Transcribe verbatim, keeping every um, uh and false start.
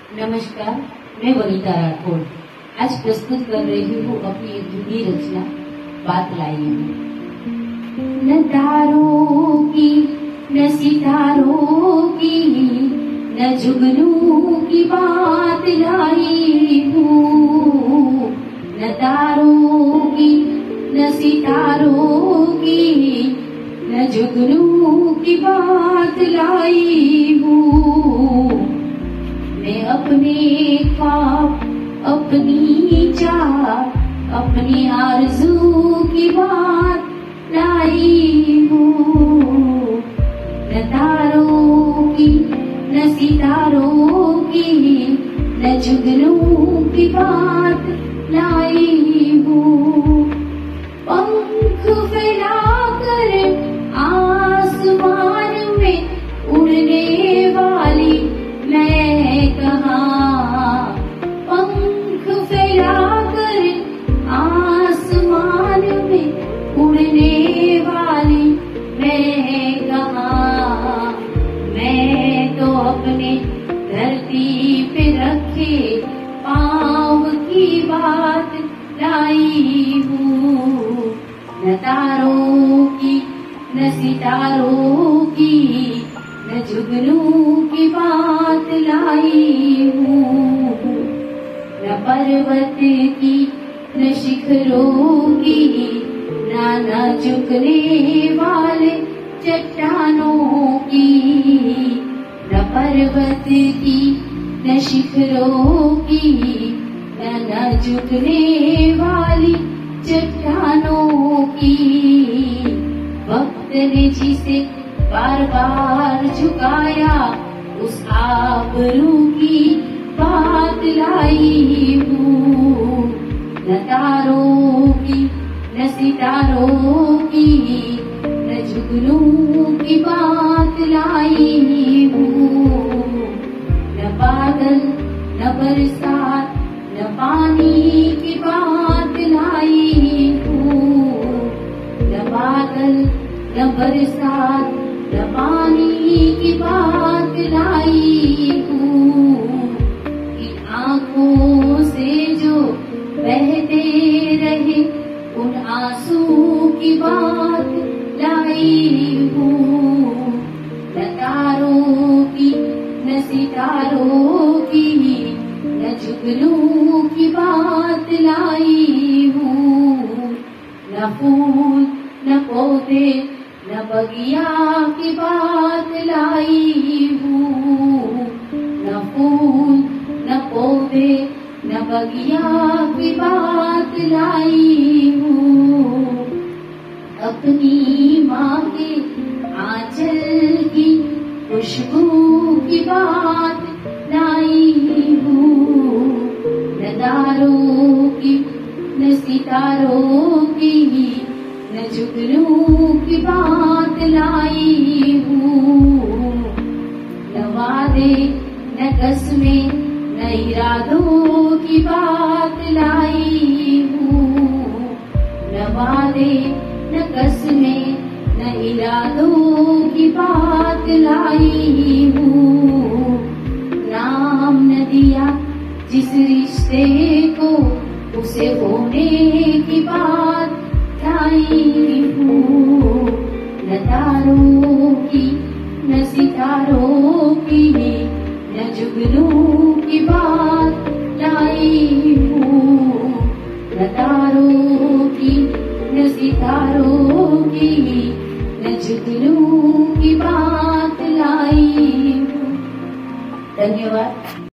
नमस्कार, मैं वनीता राठौड़ आज प्रस्तुत कर रही हूँ अपनी एक हिंदी रचना बात लाई में। न तारों की न सितारों की न जुगनू की बात लाई हूँ। न तारों की न सितारों की न जुगनू की बात लाई हूँ। मैं अपने ख्वाब अपनी चाह अपनी आरज़ू की बात लाई हूँ। न तारों की न सितारों की न जुगनू की बात लाई हूँ। पंख फैलाकर आसमान में उड़ने वाली मैं कहाँ। पंख फैलाकर आसमान में उड़ने वाली मैं कहाँ। मैं तो अपने धरती पे रखे पाँव की बात लाई हूँ। न तारों की न सितारों की न जुगनू की बात लाई हूँ। न पर्वत की न शिखरों की न न झुकने वाले चट्टानों की। न पर्वत की न शिखरों की न न झुकने वाली चट्टानों की। वक्त ने जिसे बार बार झुकाया उस आबरू की बात लाई हूँ। न तारों की न सितारों की न जुगनू की बात लाई हूँ। न बादल न बरसात न पानी की बात लाई हूँ। न बादल न बरसात न पानी की बात लाई हूँ। इन आँखों से जो बहते रहे उन आंसू की बात लाई हूँ। न तारों की न सितारों की न जुगनू की बात लाई हूँ। न फूल न पौधे न बगिया की बात लाई हूँ। न फूल न पौधे न बगिया की बात लाई हूँ। अपनी माँ के आंचल की खुशबू की बात लाई हूँ। न तारों की न सितारों की न जुगनू की बात लाई हूँ। न वादे न कसमें न इरादों की बात लाई हूँ। न वादे न कसमें न इरादों की बात लाई हूँ। नाम न दिया जिस रिश्ते को उसे होने की बात लाई हूँ। न तारों की न सितारों की न जुगनू की बात लाई हूँ। न तारों की न सितारों की न जुगनू की बात लाई हूँ। धन्यवाद।